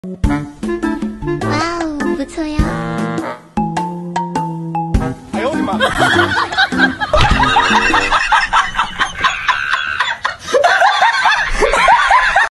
哇哦，不错呀！ 哎呦我的妈！